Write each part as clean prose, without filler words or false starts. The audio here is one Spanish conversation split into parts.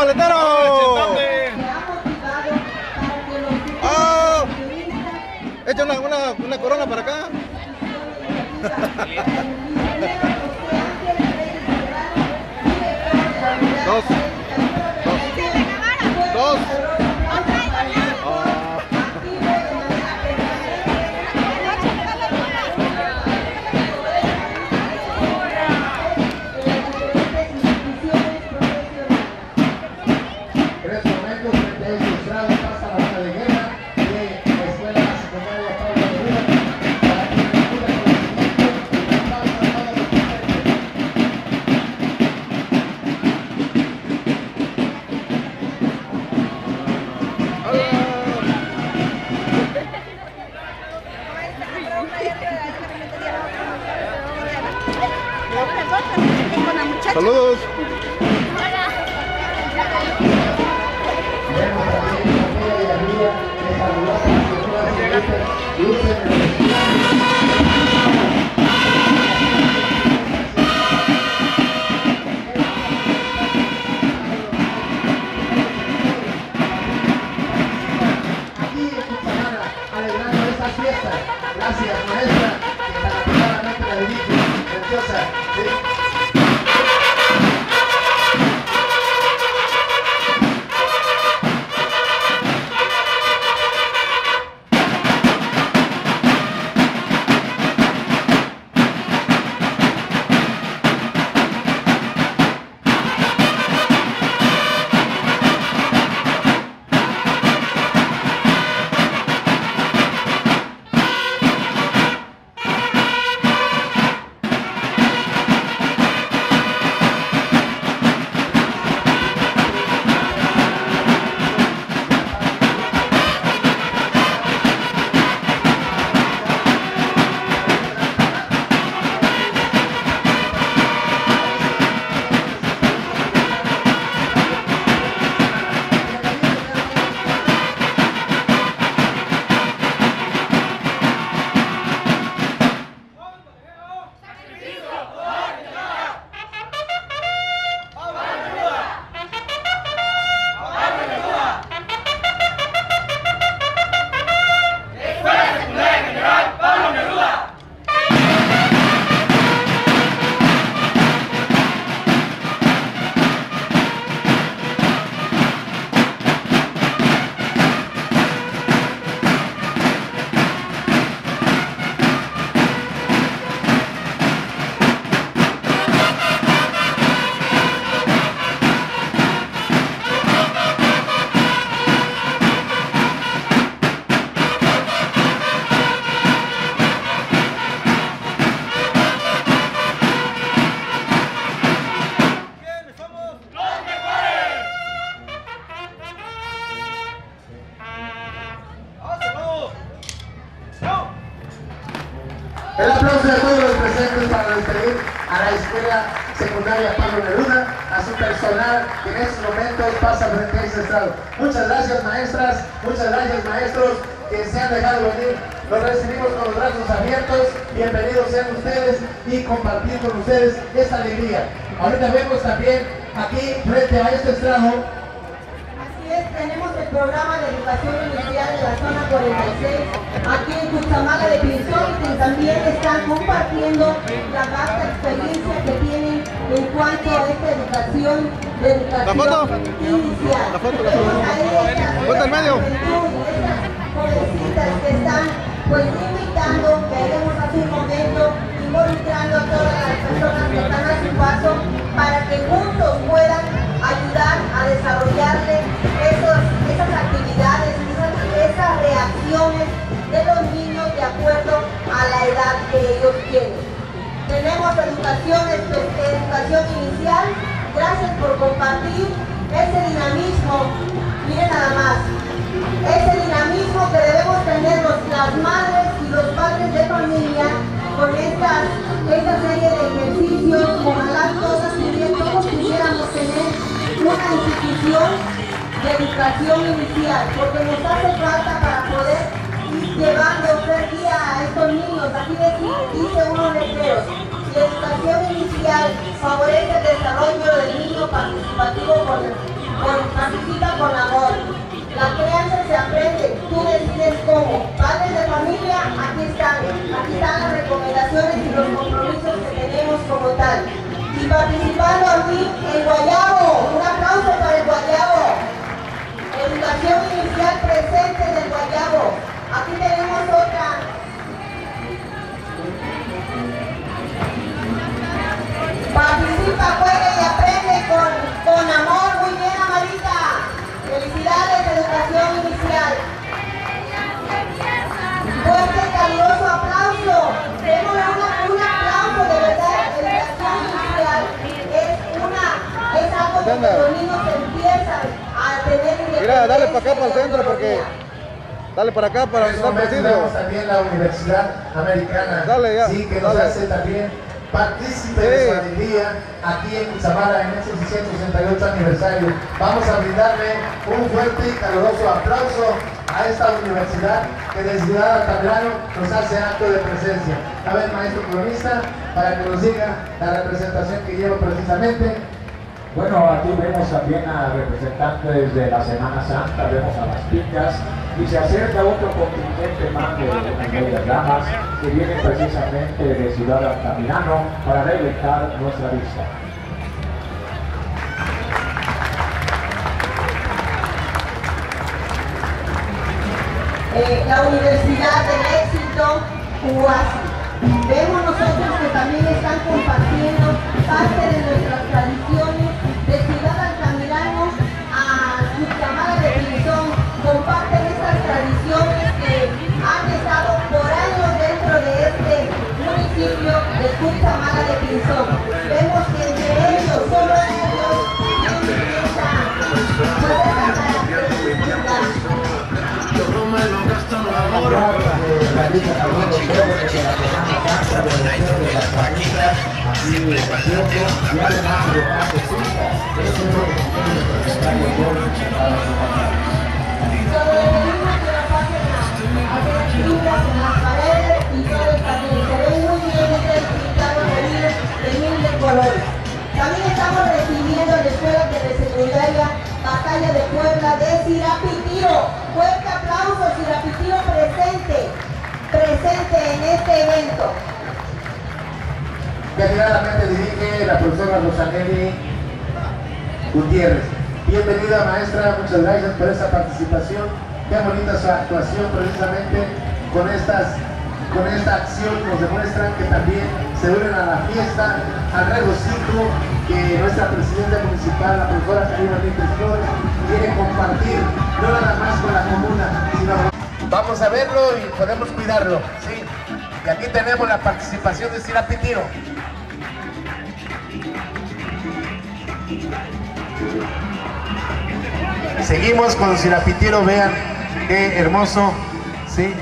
maletero! ¡Oh! Echa una corona para acá. Dos. Saludos. Aquí en Cuchamana, alegrando estas fiestas. Gracias, maestra, que tan apropiadamente la dirige. Preciosa. ¿Sí? El aplauso de todos los presentes para despedir a la Escuela Secundaria Pablo Neruda, a su personal que en estos momentos pasa frente a este estrado. Muchas gracias maestras, muchas gracias maestros que se han dejado venir. Los recibimos con los brazos abiertos, bienvenidos sean ustedes y compartir con ustedes esta alegría. Ahorita vemos también aquí frente a este estrado. Tenemos el programa de educación inicial de la zona 46 aquí en Cuchamala de Pinzón, que también están compartiendo la vasta experiencia que tienen en cuanto a esta educación inicial. La foto en medio. Estas jovencitas que están pues invitando, queremos hace un momento involucrando a todas las personas que están a su paso para que juntos puedan ayudar a desarrollarle esas actividades, esas reacciones de los niños de acuerdo a la edad que ellos tienen. Tenemos educación inicial. Gracias por compartir ese dinamismo. Miren nada más, ese dinamismo que debemos tener las madres y los padres de familia con esta serie de ejercicios. Ojalá todos pudiéramos tener una institución de educación inicial, porque nos hace falta para poder ir llevando, ser guía a estos niños. Aquí dice unos letreros: la educación inicial favorece el desarrollo del niño participativo por los compromisos que tenemos como tal. Y participando aquí el Guayabo, un aplauso para el Guayabo. Educación inicial presente del Guayabo. Aquí tenemos otra. Participa, juega y aprende con amor. Muy bien, Amarita. Felicidades, educación inicial. Fuerte, caluroso aplauso. Démosle un aplauso de verdad. Educación inicial es algo que los niños empiezan a tener. Mira, dale para acá, para el centro, porque... Dale para acá, para el presidio. Tenemos también la Universidad Americana, dale, ya, sí, que nos hace también partícipe de su alegría aquí en Cutzamala en este 668 aniversario. Vamos a brindarle un fuerte y caluroso aplauso a esta universidad que desde Ciudad Altamirano nos hace acto de presencia. A ver, maestro cronista, para que nos diga la representación que lleva precisamente. Bueno, aquí vemos también a representantes de la Semana Santa, vemos a las picas y se acerca otro contingente más de las bellas damas que vienen precisamente de Ciudad Altamirano para deleitar nuestra vista. La Universidad del Éxito, UASI. Vemos nosotros que también están compartiendo parte de nuestras tradiciones de Ciudad Altamirano a Cutzamala de Pinzón. Comparten estas tradiciones que han estado por años dentro de este municipio de Cutzamala de Pinzón. Vemos que entre ellos, solo ellos, tienen esa característica. También estamos recibiendo en la escuela de secundaria Batalla de Puebla de Sirapitiro. Fuerte aplauso, Sirapitiro presente en este evento. Que finalmente dirige la profesora Rosanelli Gutiérrez. Bienvenida, maestra, muchas gracias por esta participación. Qué bonita su actuación, precisamente con esta acción nos demuestran que también se unen a la fiesta, al regocijo que nuestra presidenta municipal, la profesora Karina Benítez Flores, quiere compartir, no nada más con la comuna, sino... Vamos a verlo y podemos cuidarlo, ¿sí? Y aquí tenemos la participación de Sirapitiro. Seguimos con Sirapitiro, vean qué hermoso, ¿sí?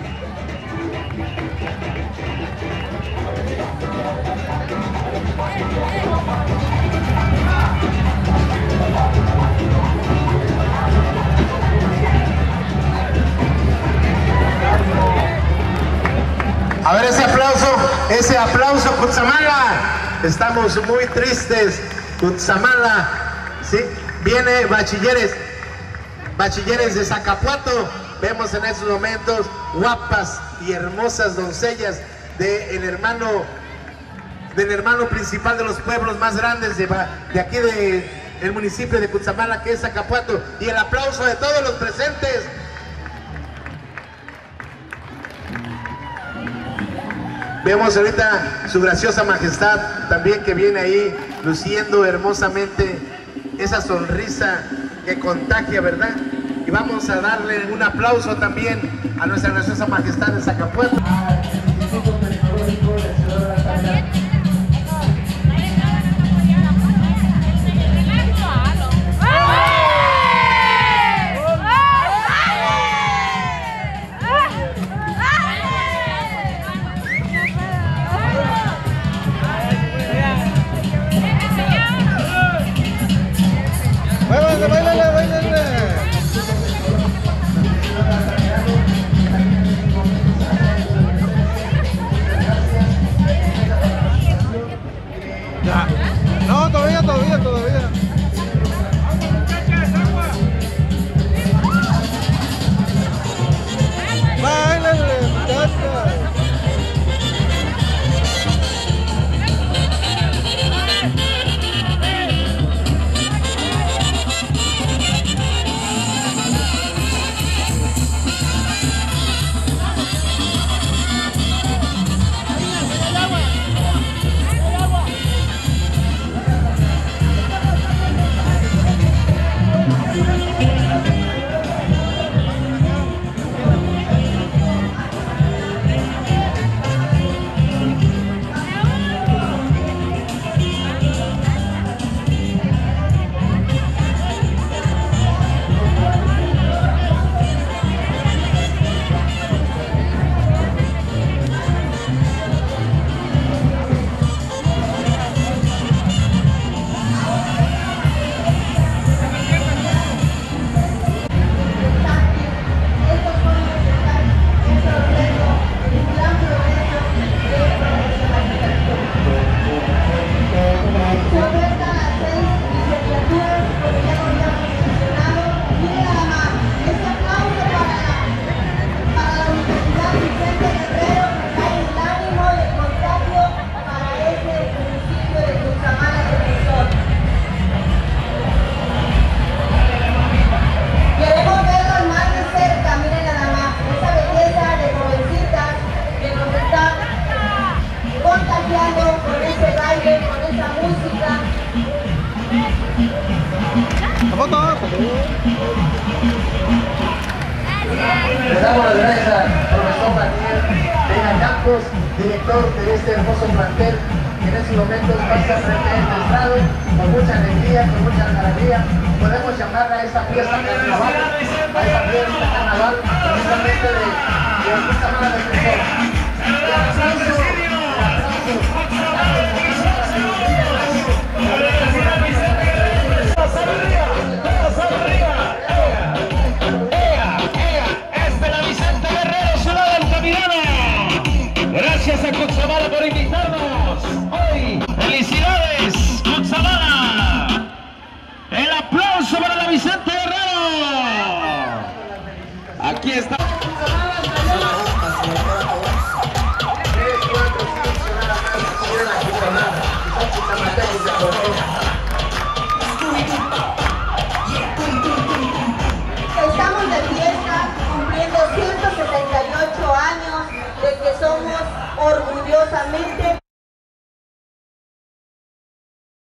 A ver ese aplauso, Cutzamala. Estamos muy tristes, Cutzamala, ¿sí? Viene bachilleres de Zacapuato. Vemos en estos momentos guapas y hermosas doncellas del hermano principal de los pueblos más grandes de aquí del municipio de Cutzamala, que es Zacapuato. Y el aplauso de todos los presentes. Vemos ahorita su graciosa majestad también, que viene ahí luciendo hermosamente esa sonrisa que contagia, ¿verdad? Y vamos a darle un aplauso también a nuestra graciosa majestad de Zacapuato. director de este hermoso plantel, que en estos momentos pasa frente a este estrado, con mucha alegría, con mucha algarabía. Podemos llamarla a esta fiesta carnaval, precisamente de mucha mala expresión.